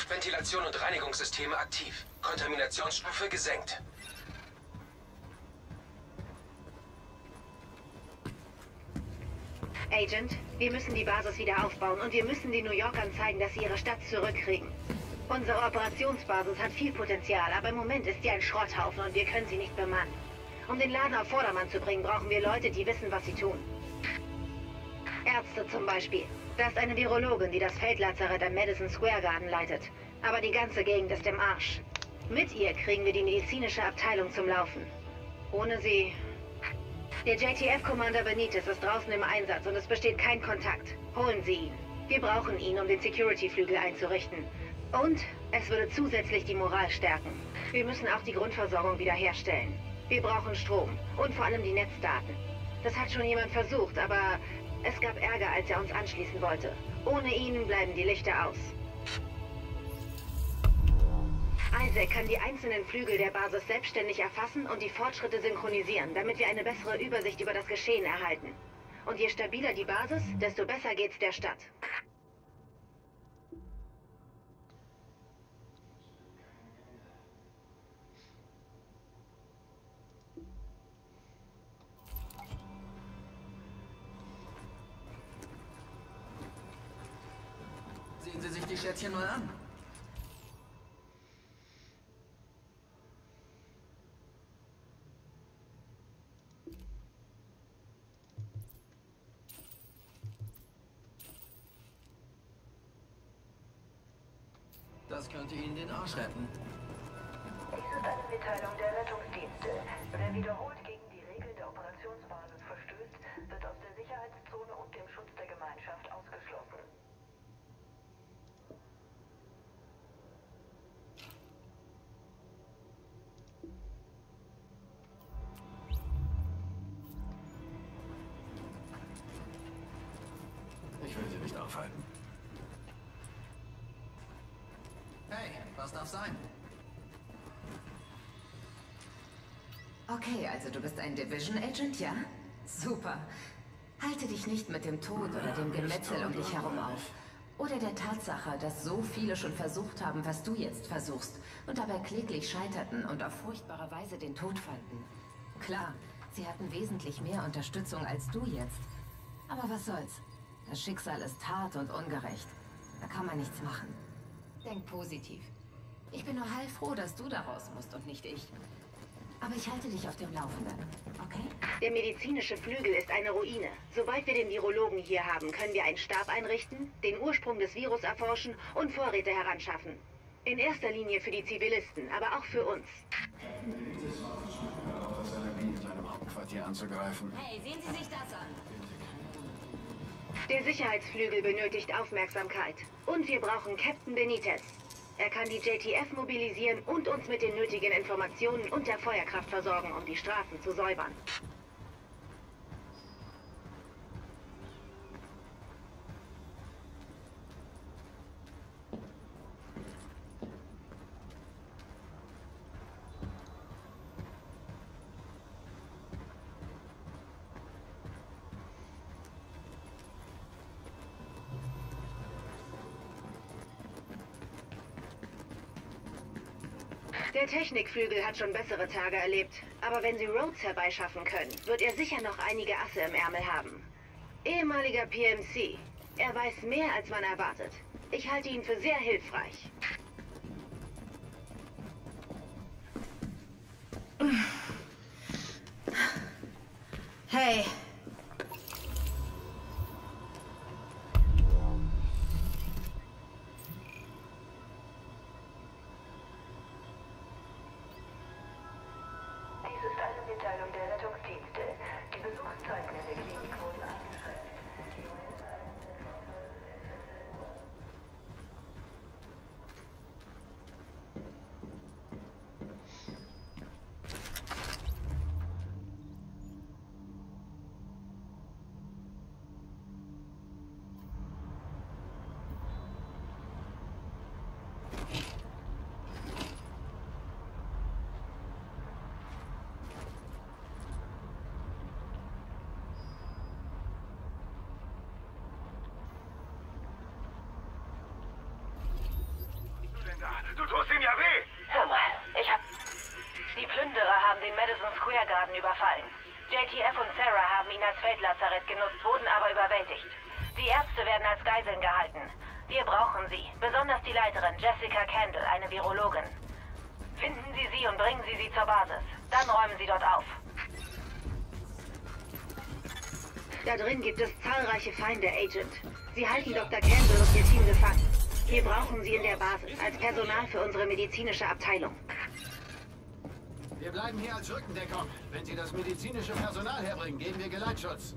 Luftventilation und Reinigungssysteme aktiv. Kontaminationsstufe gesenkt. Agent, wir müssen die Basis wieder aufbauen und wir müssen den New Yorkern zeigen, dass sie ihre Stadt zurückkriegen. Unsere Operationsbasis hat viel Potenzial, aber im Moment ist sie ein Schrotthaufen und wir können sie nicht bemannen. Um den Laden auf Vordermann zu bringen, brauchen wir Leute, die wissen, was sie tun. Ärzte zum Beispiel. Da ist eine Virologin, die das Feldlazarett am Madison Square Garden leitet. Aber die ganze Gegend ist im Arsch. Mit ihr kriegen wir die medizinische Abteilung zum Laufen. Ohne sie... Der JTF-Commander Benitez ist draußen im Einsatz und es besteht kein Kontakt. Holen Sie ihn. Wir brauchen ihn, um den Security-Flügel einzurichten. Und es würde zusätzlich die Moral stärken. Wir müssen auch die Grundversorgung wiederherstellen. Wir brauchen Strom und vor allem die Netzdaten. Das hat schon jemand versucht, aber es gab Ärger, als er uns anschließen wollte. Ohne ihn bleiben die Lichter aus. Isaac kann die einzelnen Flügel der Basis selbstständig erfassen und die Fortschritte synchronisieren, damit wir eine bessere Übersicht über das Geschehen erhalten. Und je stabiler die Basis, desto besser geht's der Stadt. Sehen Sie sich die Schätzchen mal an. Das könnte Ihnen den Arsch retten. Dies ist eine Mitteilung der Rettungsdienste. Wer wiederholt gegen die Regeln der Operationsbasis verstößt, wird aus der Sicherheitszone und dem Schutz der Gemeinschaft ausgeschlossen. Ich will Sie nicht aufhalten. Hey, was darf sein? Okay, also du bist ein Division Agent, ja? Super. Halte dich nicht mit dem Tod oder dem Gemetzel um dich herum auf. Oder der Tatsache, dass so viele schon versucht haben, was du jetzt versuchst und dabei kläglich scheiterten und auf furchtbare Weise den Tod fanden. Klar, sie hatten wesentlich mehr Unterstützung als du jetzt. Aber was soll's? Das Schicksal ist hart und ungerecht. Da kann man nichts machen. Denk positiv. Ich bin nur heilfroh, dass du da raus musst und nicht ich. Aber ich halte dich auf dem Laufenden, okay? Der medizinische Flügel ist eine Ruine. Sobald wir den Virologen hier haben, können wir einen Stab einrichten, den Ursprung des Virus erforschen und Vorräte heranschaffen. In erster Linie für die Zivilisten, aber auch für uns. Auf das Energie in seinem Hauptquartier anzugreifen. Hey, sehen Sie sich das an! Der Sicherheitsflügel benötigt Aufmerksamkeit. Und wir brauchen Captain Benitez. Er kann die JTF mobilisieren und uns mit den nötigen Informationen und der Feuerkraft versorgen, um die Straßen zu säubern. Der Technikflügel hat schon bessere Tage erlebt. Aber wenn Sie Rhodes herbeischaffen können, wird er sicher noch einige Asse im Ärmel haben. Ehemaliger PMC. Er weiß mehr, als man erwartet. Ich halte ihn für sehr hilfreich. Hey! Dies ist eine Mitteilung der Rettungsdienste. Die Besuchszeiten in der Klinik wurden eingeschränkt. Tust ihm ja weh! Hör mal, Die Plünderer haben den Madison Square Garden überfallen. JTF und Sarah haben ihn als Feldlazarett genutzt, wurden aber überwältigt. Die Ärzte werden als Geiseln gehalten. Wir brauchen sie, besonders die Leiterin Jessica Kendall, eine Virologin. Finden Sie sie und bringen Sie sie zur Basis. Dann räumen Sie dort auf. Da drin gibt es zahlreiche Feinde, Agent. Sie halten Dr. Kendall und ihr Team gefangen. Wir brauchen sie in der Basis, als Personal für unsere medizinische Abteilung. Wir bleiben hier als Rückendeckung. Wenn Sie das medizinische Personal herbringen, geben wir Geleitschutz.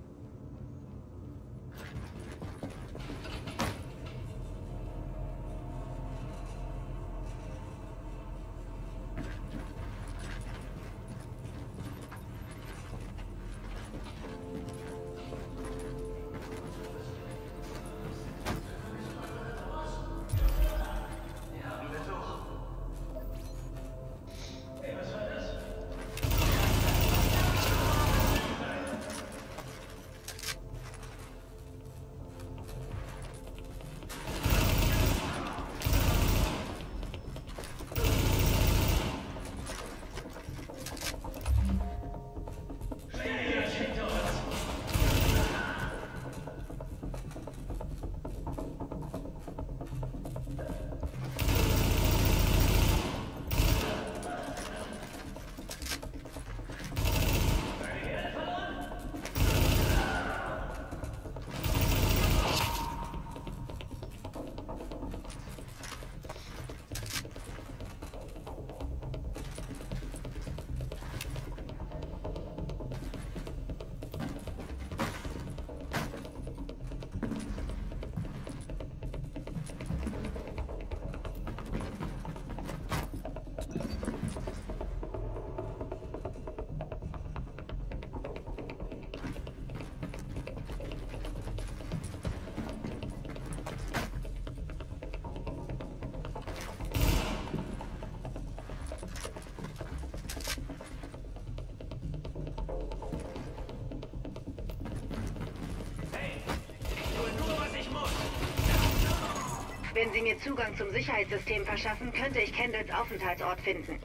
Wenn Sie mir Zugang zum Sicherheitssystem verschaffen, könnte ich Kendalls Aufenthaltsort finden.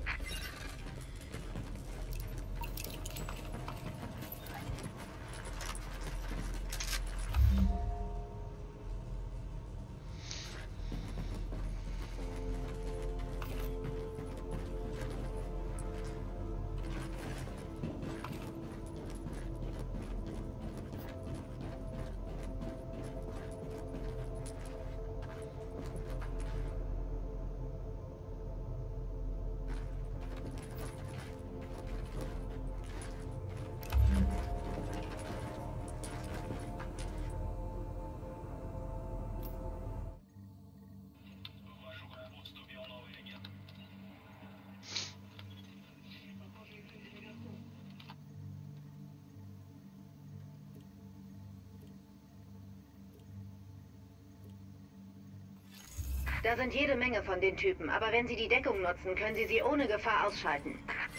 Da sind jede Menge von den Typen, aber wenn Sie die Deckung nutzen, können Sie sie ohne Gefahr ausschalten.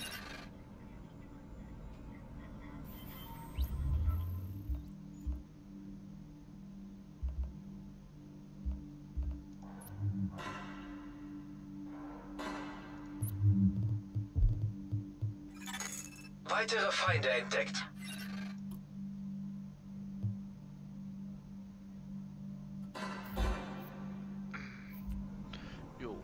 Weitere Feinde entdeckt. Jo.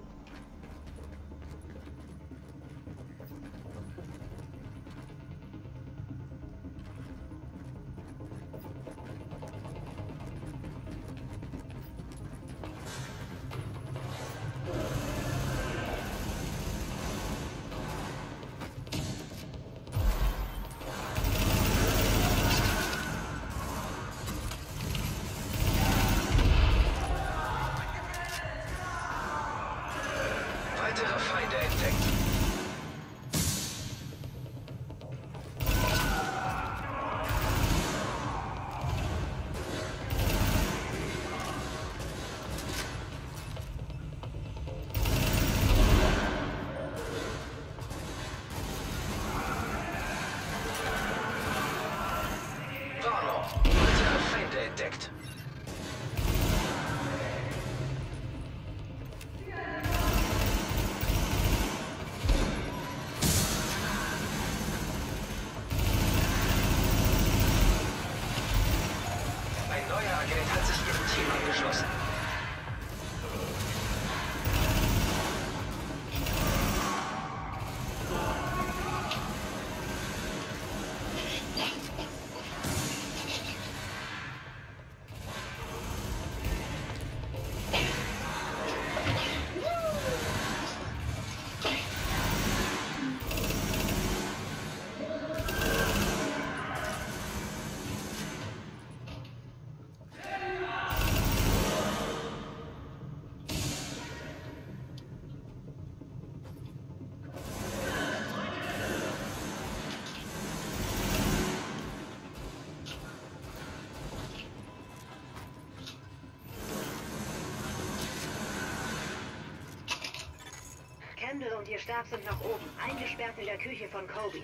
Agent hat sich Ihrem Team angeschlossen. Kendall und ihr Stab sind noch oben, eingesperrt in der Küche von Kobys.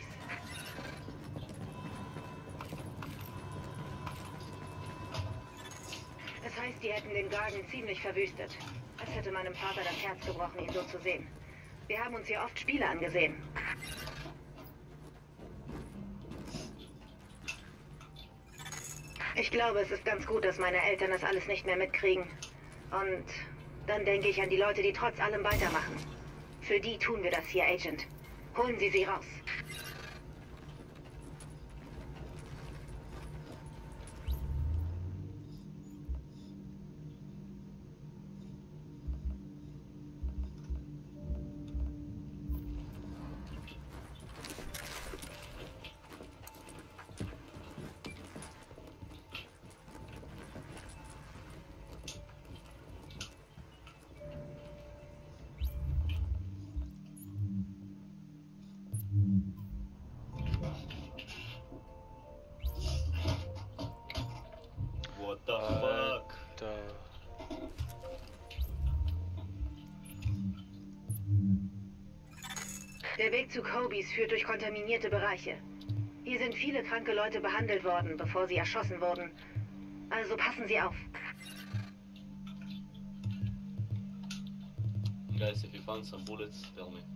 Das heißt, die hätten den Garten ziemlich verwüstet. Es hätte meinem Vater das Herz gebrochen, ihn so zu sehen. Wir haben uns hier oft Spiele angesehen. Ich glaube, es ist ganz gut, dass meine Eltern das alles nicht mehr mitkriegen. Und dann denke ich an die Leute, die trotz allem weitermachen. Für die tun wir das hier, Agent. Holen Sie sie raus. What the fuck? Der Weg zu Kobys führt durch kontaminierte Bereiche. Hier sind viele kranke Leute behandelt worden, bevor sie erschossen wurden. Also passen Sie auf. Guys, if you found some bullets, tell me.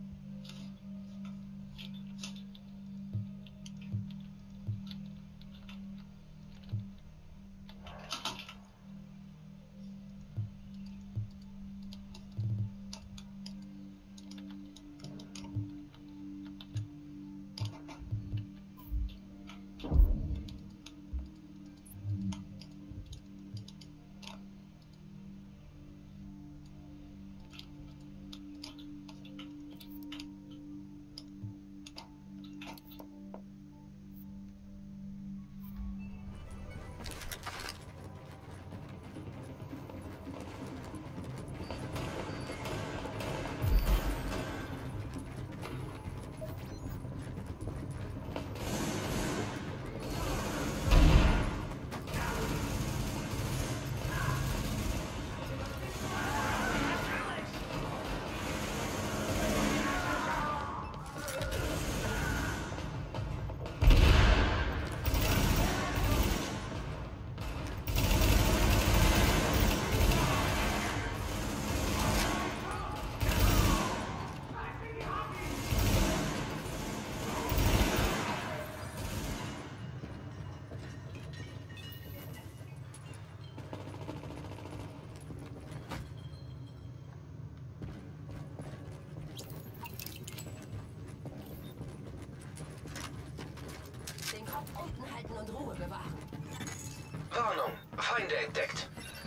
Unten halten und Ruhe bewahren. Warnung, Feinde entdeckt.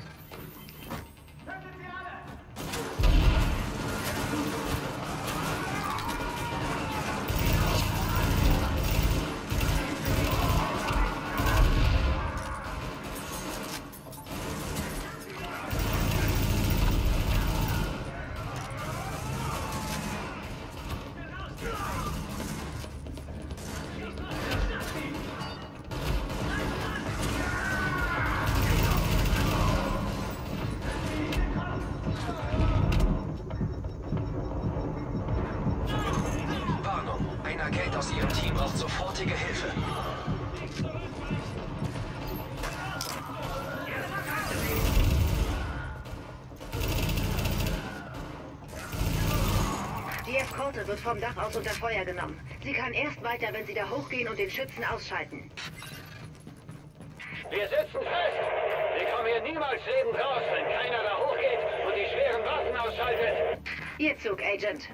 Aus Ihrem Team braucht sofortige Hilfe. Die Eskorte wird vom Dach aus unter Feuer genommen. Sie kann erst weiter, wenn Sie da hochgehen und den Schützen ausschalten. Wir sitzen fest! Die kommen hier niemals lebend raus, wenn keiner da hochgeht und die schweren Waffen ausschaltet. Ihr Zug, Agent.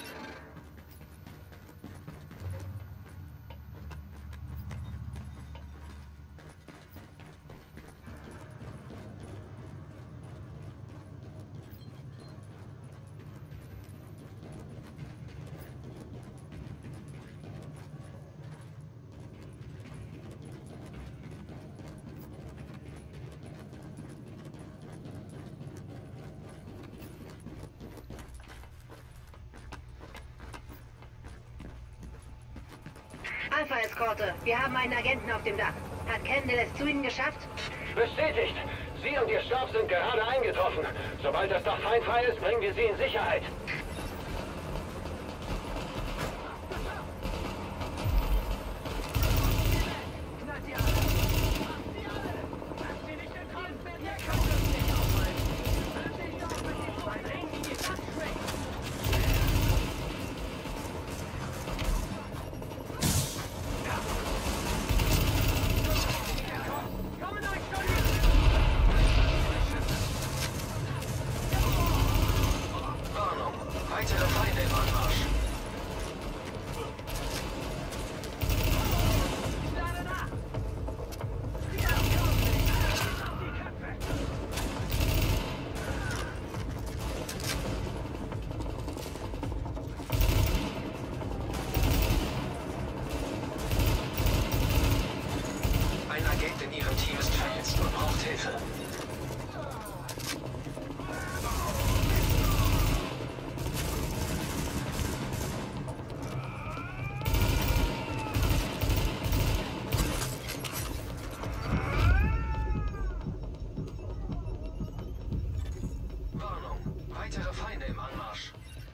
Alpha-Eskorte, wir haben einen Agenten auf dem Dach. Hat Kendall es zu Ihnen geschafft? Bestätigt. Sie und Ihr Stab sind gerade eingetroffen. Sobald das Dach feindfrei ist, bringen wir Sie in Sicherheit. Warnung. Weitere Feinde im Anmarsch. Ein Agent in Ihrem Team ist verletzt und braucht Hilfe. Warnung. Weitere Feinde im Anmarsch.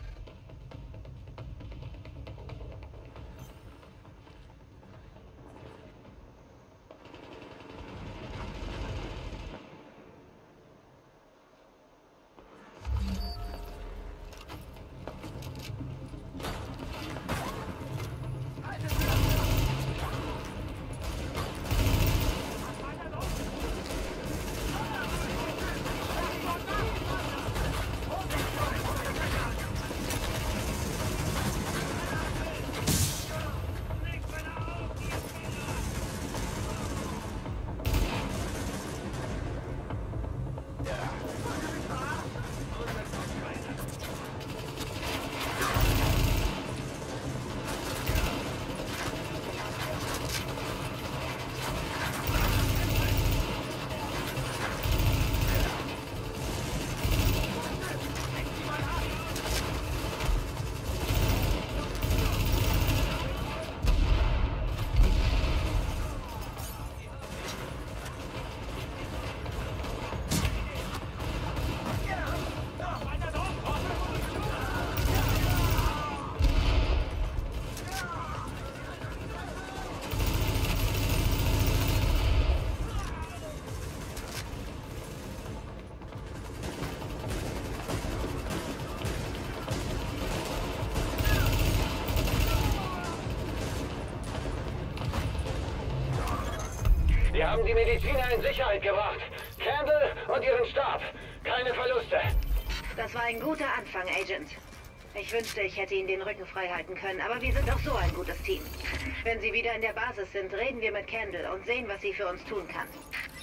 Wir haben die Mediziner in Sicherheit gebracht. Campbell und ihren Stab. Keine Verluste. Das war ein guter Anfang, Agent. Ich wünschte, ich hätte Ihnen den Rücken frei halten können, aber wir sind auch so ein gutes Team. Wenn Sie wieder in der Basis sind, reden wir mit Kendall und sehen, was sie für uns tun kann.